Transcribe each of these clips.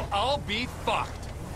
I'll be fucked.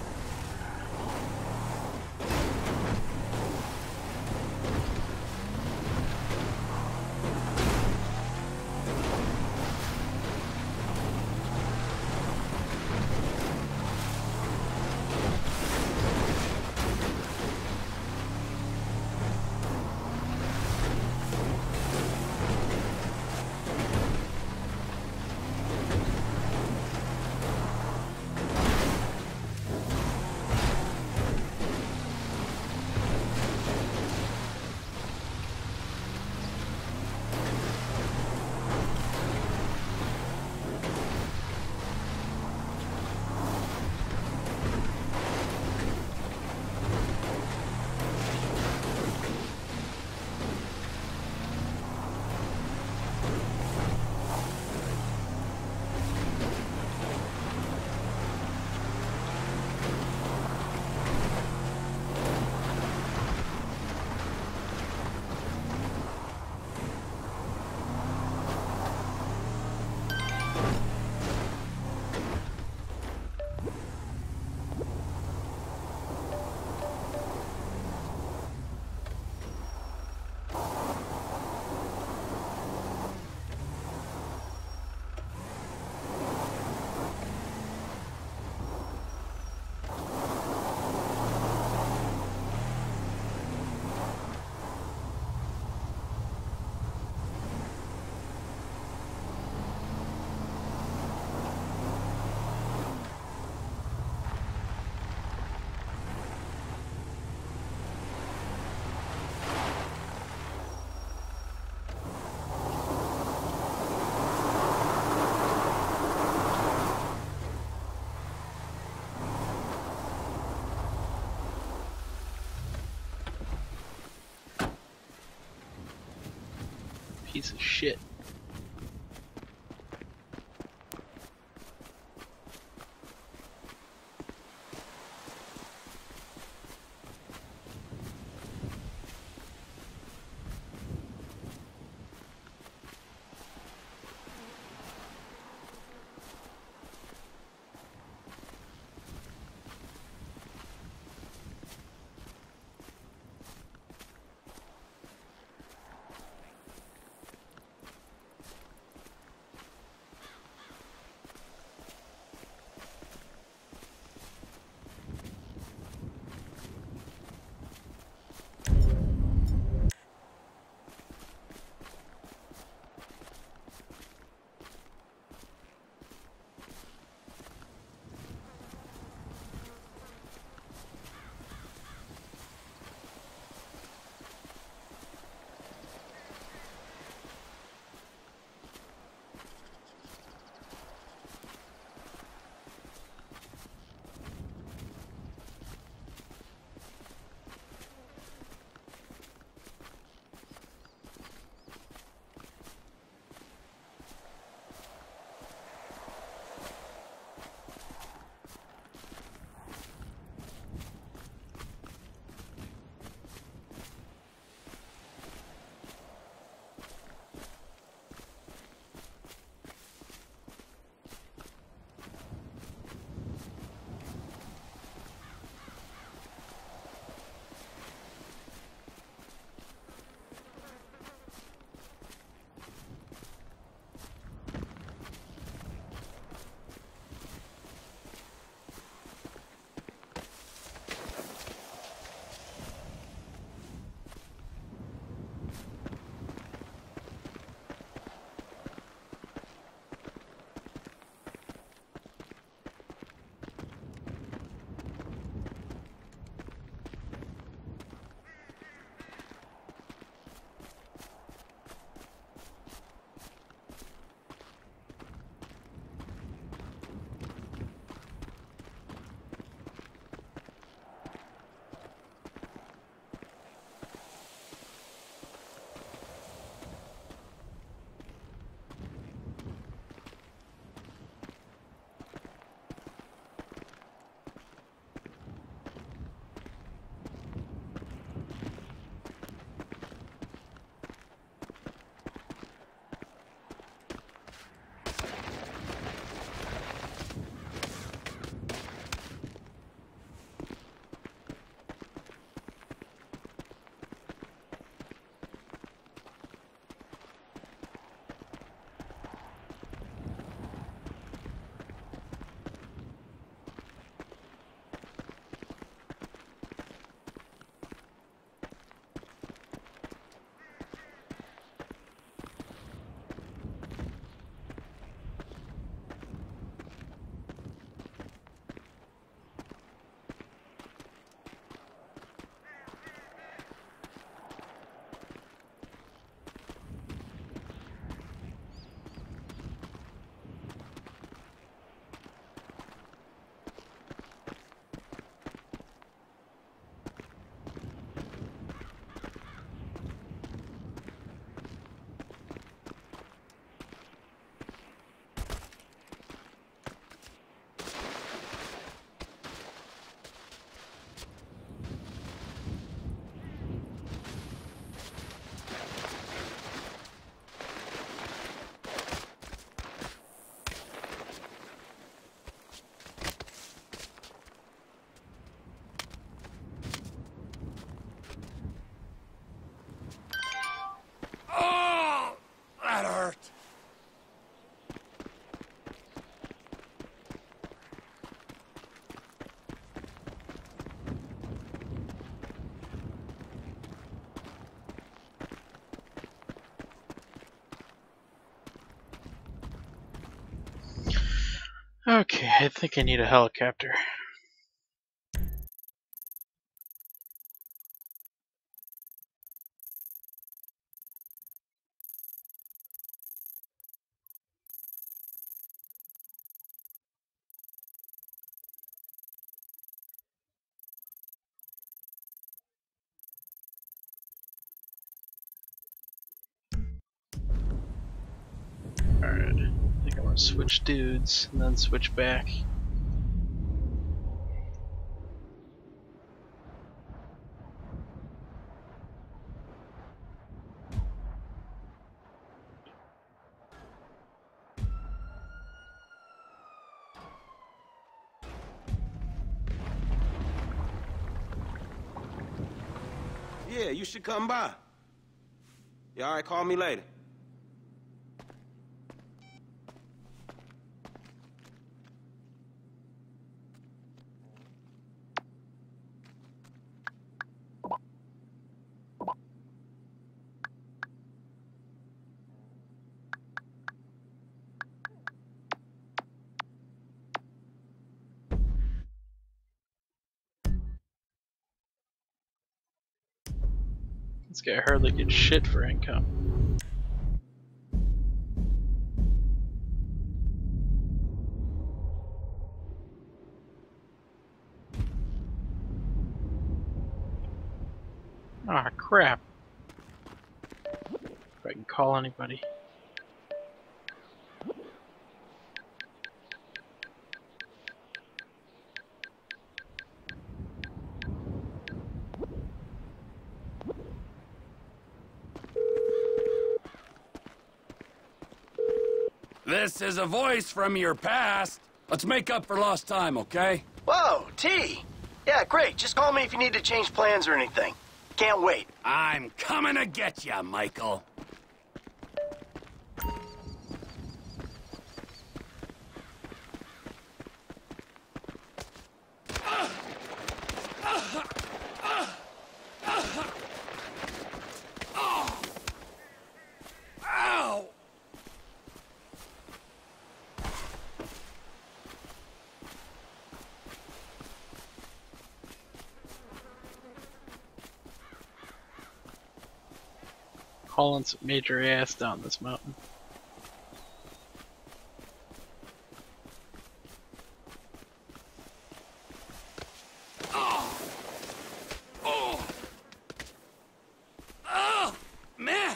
Piece of shit. Okay, I think I need a helicopter. Alright, I think I want to switch dudes and then switch back. Yeah, you should come by. You alright, call me later. This guy hardly gets shit for income. Ah, crap. If I can call anybody. This is a voice from your past. Let's make up for lost time, okay? Whoa, T! Yeah, great. Just call me if you need to change plans or anything. Can't wait. I'm coming to get ya, Michael. Ow! Hauling some major ass down this mountain. Oh, man!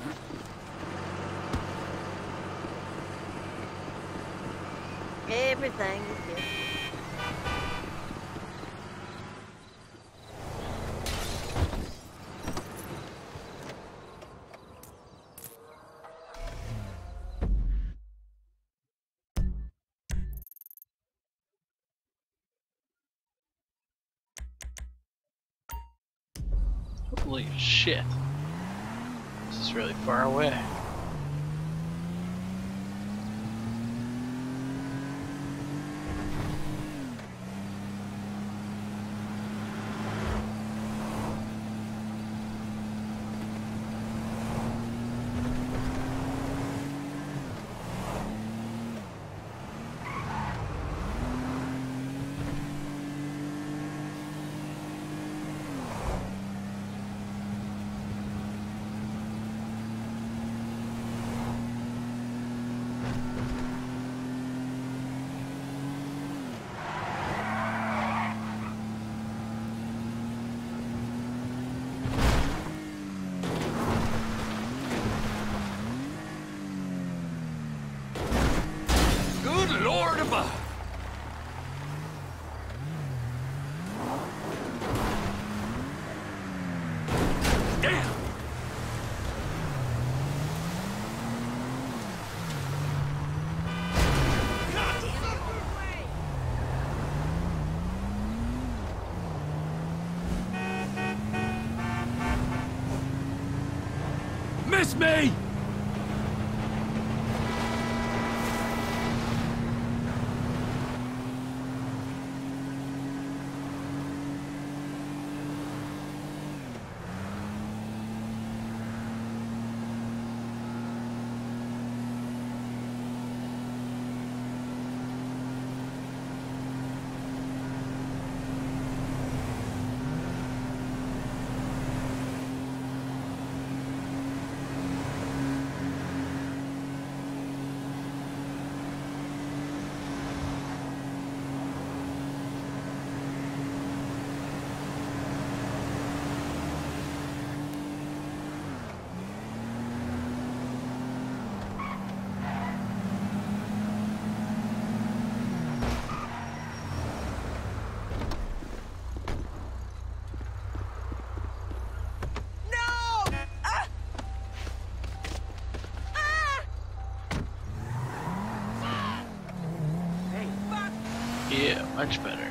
Everything is good. Holy shit. This is really far away. Good Lord above! Damn! Miss me! Yeah, much better.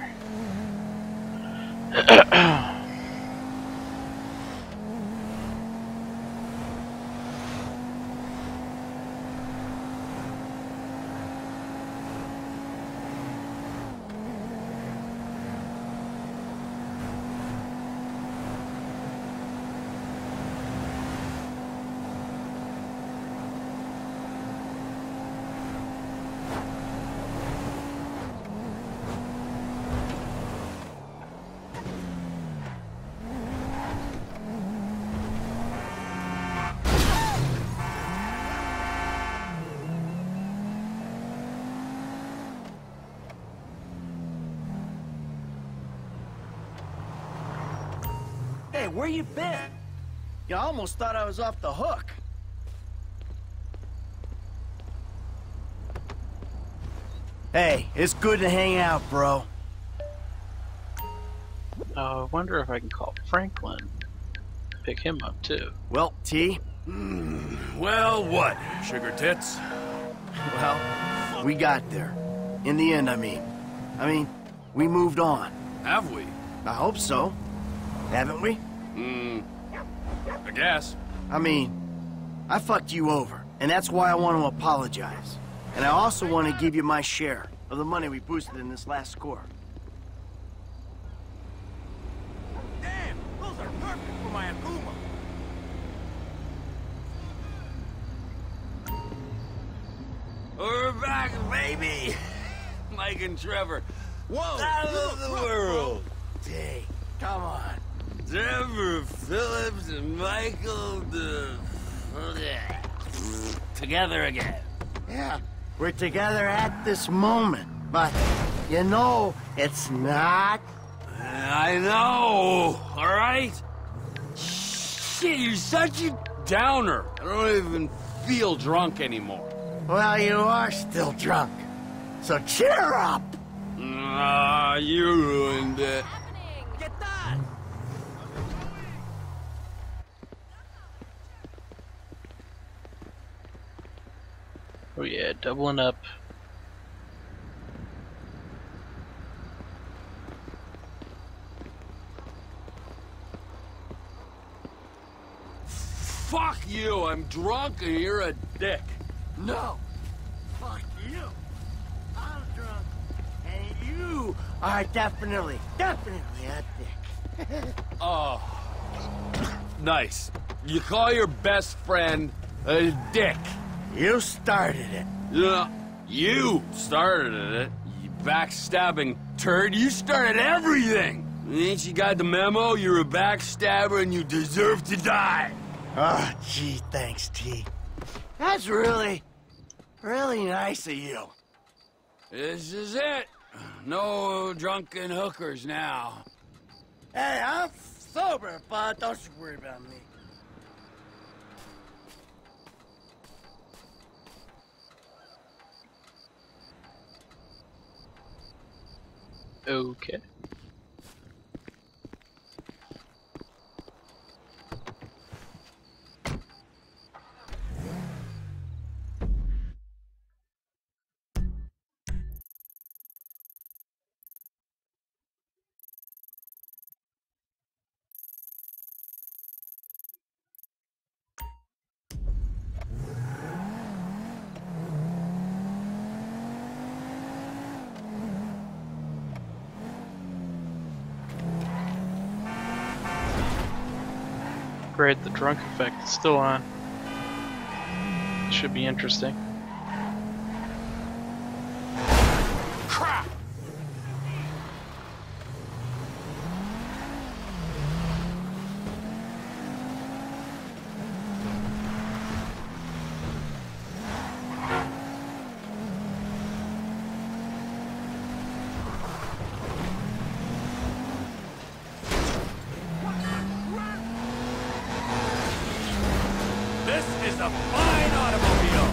Hey, where you been? You almost thought I was off the hook. Hey, it's good to hang out, bro. I wonder if I can call Franklin. Pick him up too. Well, T? Well, what, sugar tits? Well, we got there. In the end, I mean. We moved on. Have we? I hope so. Haven't we? I guess. I fucked you over, and that's why I want to apologize. And I also want to give you my share of the money we boosted in this last score. Damn, those are perfect for my Akuma. We're back, baby! Mike and Trevor. Whoa! Out of the world! Hey, come on. Trevor Phillips and Michael together again. Yeah, we're together at this moment, but you know it's not. I know, all right? Shit, you're such a downer. I don't even feel drunk anymore. Well, you are still drunk. So cheer up! Ah, you ruined it. Get that! Oh yeah, doubling up. Fuck you, I'm drunk and you're a dick. No! Fuck you! I'm drunk, and you are definitely a dick. Oh. Nice. You call your best friend a dick. You started it. Yeah, you started it. You backstabbing turd. You started everything. Ain't you got the memo? You're a backstabber and you deserve to die. Oh, gee, thanks, T. That's really nice of you. This is it. No drunken hookers now. Hey, I'm sober, bud. Don't you worry about me. Okay. Great, the drunk effect is still on. Should be interesting. Crap! This is a fine automobile!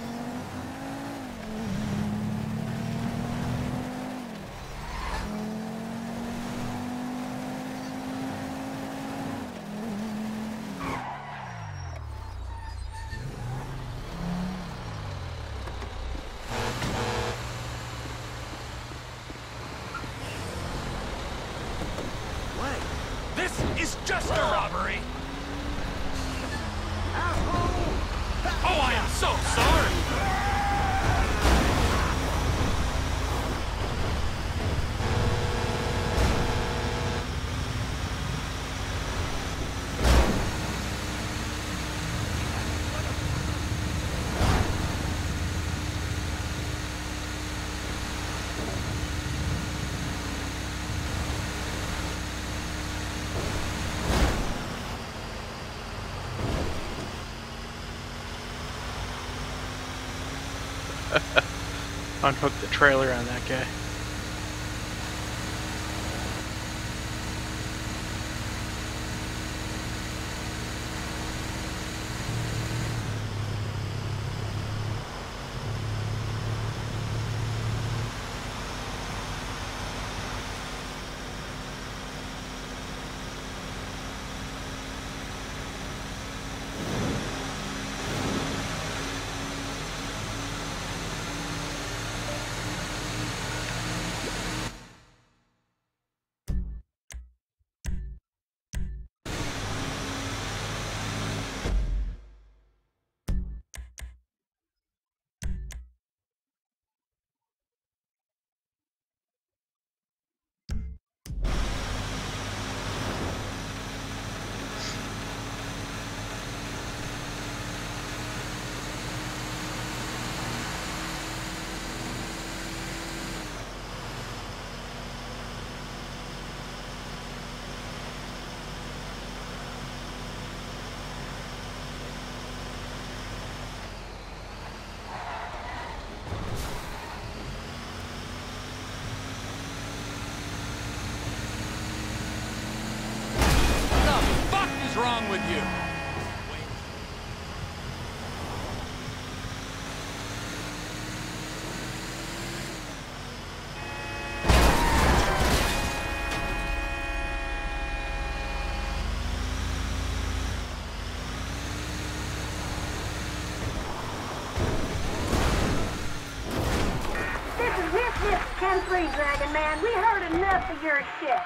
What? This is just a robbery! Oh, I am so sorry! Unhook the trailer on that guy. What the fuck is wrong with you? on free, Dragon Man. We heard enough of your shit.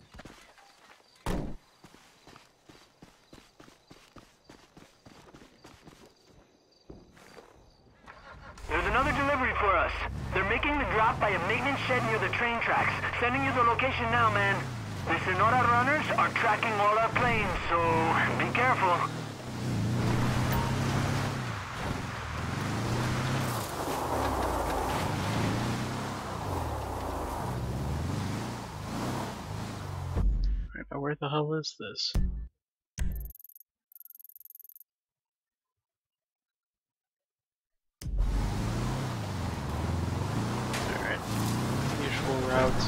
There's another delivery for us. They're making the drop by a maintenance shed near the train tracks. Sending you the location now, man. The Sonora runners are tracking all our planes, so be careful. Alright, now where the hell is this? Alright. Usual routes.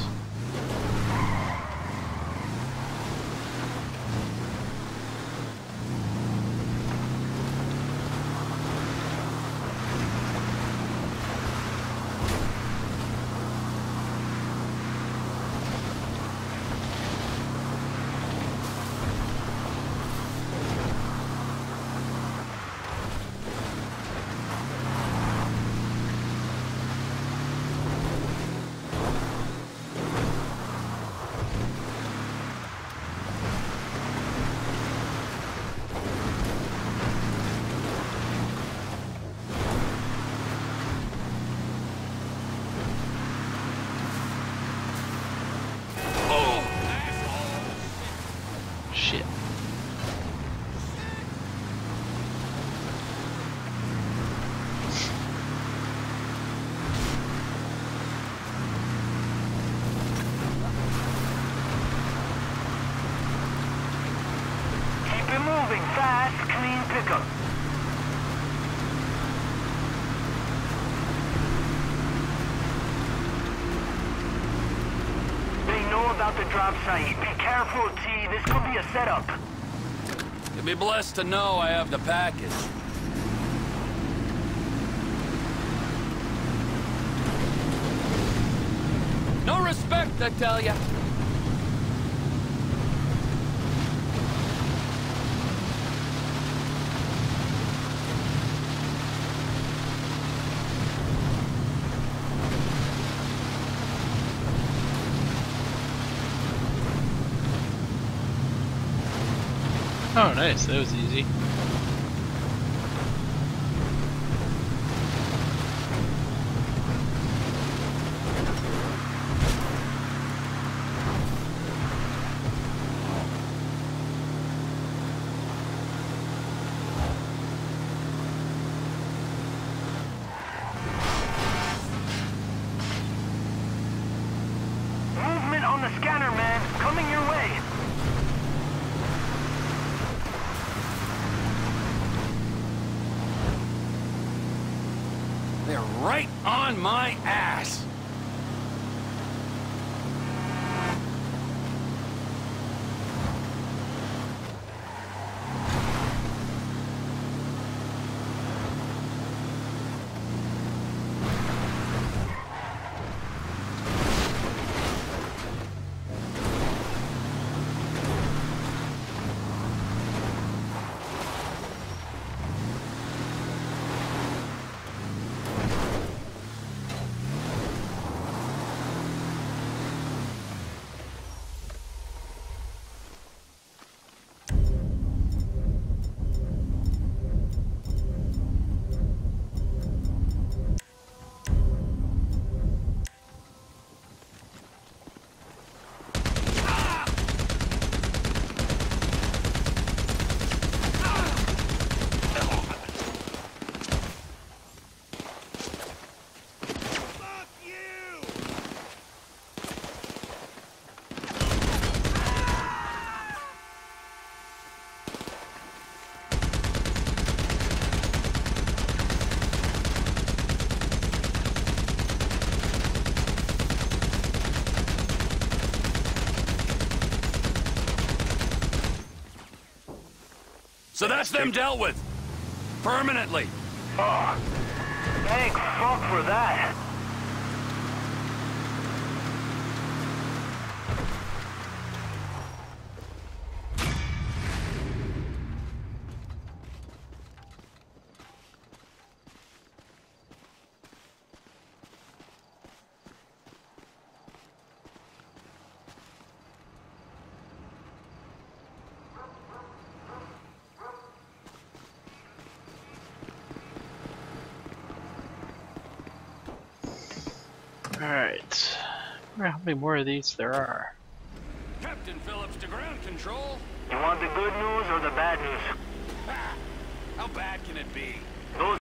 Shit. Keep it moving, fast, clean pickup. They know about the drop site. Be careful, T. This could be a setup. You'll be blessed to know I have the package. No respect, I tell ya. Oh, nice. That was easy. Movement on the scanner, man. Coming your way. They're right on my ass. So that's them dealt with. Permanently. Oh, thank fuck for that. Alright. I wonder how many more of these there are. Captain Phillips to ground control. You want the good news or the bad news? How bad can it be? Those